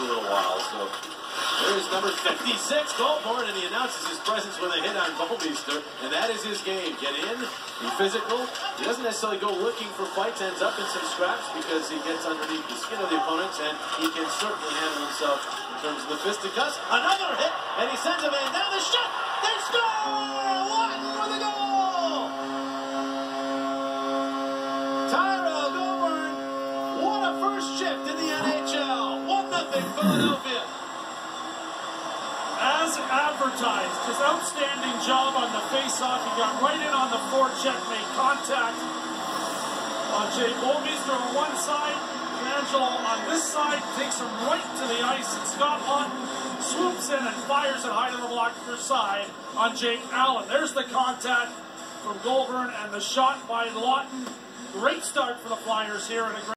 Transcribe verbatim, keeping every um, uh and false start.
a little while. So there's number fifty-six, Goldborn, and he announces his presence with a hit on Goldmeister, and that is his game. Get in, be physical. He doesn't necessarily go looking for fights, ends up in some scraps because he gets underneath the skin of the opponents, and he can certainly handle himself in terms of the fisticuffs. Another hit, and he sends a man down. The shot, they score! One for the goal! Tyrell Goldborn, what a first shift in the N H L. one nothing Philadelphia. As advertised, his outstanding job on the face-off. He got right in on the forecheck, made contact on Jay Goldmeister on one side. Angelo on this side takes him right to the ice, and Scott Laughton swoops in and fires it high to the blocker side on Jake Allen. There's the contact from Goldborn and the shot by Laughton. Great start for the Flyers here, and a great